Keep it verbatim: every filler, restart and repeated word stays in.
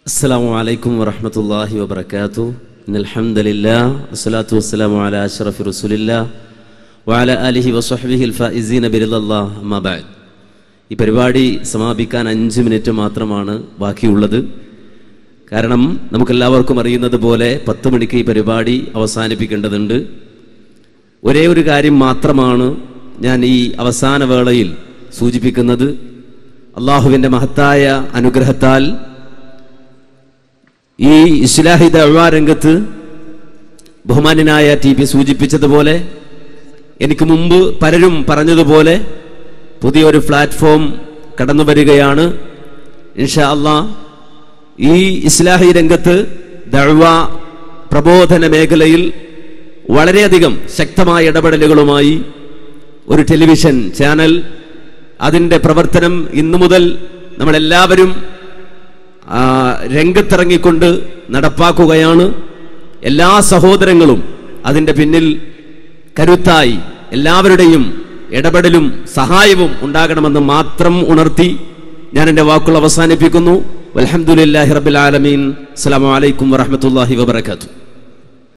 السلام عليكم ورحمة الله وبركاته. إن الحمد لله والصلاة والسلام على أشرف رسول الله وعلى آله وصحبه الفائزين برضا الله. أما بعد, ഈ പരിപാടി സമാപിക്കാൻ അഞ്ച് മിനിറ്റ് മാത്രമാണ് ബാക്കിയുള്ളത്. കാരണം നമുക്കെല്ലാവർക്കും അറിയുന്നത് പോലെ പത്ത് മണിക്ക് ഈ പരിപാടി അവസാനിപ്പിക്കേണ്ടതുണ്ട്. ഒരേ ഒരു കാര്യം മാത്രമാണ് ഞാൻ ഈ അവസാന വേളയിൽ സൂചിപ്പിക്കുന്നത്. അള്ളാഹുവിൻ്റെ മഹത്തായ അനുഗ്രഹത്താൽ ഈ ഇസ്ലാഹി ദഅ്വാ രംഗത്ത് ബഹുമാന്യനായ ടി പി സൂചിപ്പിച്ചതുപോലെ, എനിക്ക് മുമ്പ് പലരും പറഞ്ഞതുപോലെ പുതിയൊരു പ്ലാറ്റ്ഫോം കടന്നു വരികയാണ്. ഇൻഷാ അല്ലാഹ് ഈ ഇസ്ലാഹി രംഗത്ത് ദഅ്വാ പ്രബോധന മേഖലയിൽ വളരെയധികം ശക്തമായ ഇടപെടലുകളുമായി ഒരു ടെലിവിഷൻ ചാനൽ, അതിൻ്റെ പ്രവർത്തനം ഇന്നു മുതൽ നമ്മളെല്ലാവരും രംഗത്തിറങ്ങിക്കൊണ്ട് നടപ്പാക്കുകയാണ്. എല്ലാ സഹോദരങ്ങളും അതിൻ്റെ പിന്നിൽ കരുത്തായി എല്ലാവരുടെയും ഇടപെടലും സഹായവും ഉണ്ടാകണമെന്ന് മാത്രം ഉണർത്തി ഞാൻ എൻ്റെ വാക്കുകൾ അവസാനിപ്പിക്കുന്നു. വൽഹംദുലില്ലാഹി റബ്ബിൽ ആലമീൻ. അസ്സലാമു അലൈക്കും വറഹ്മത്തുള്ളാഹി വബറകാതുഹു.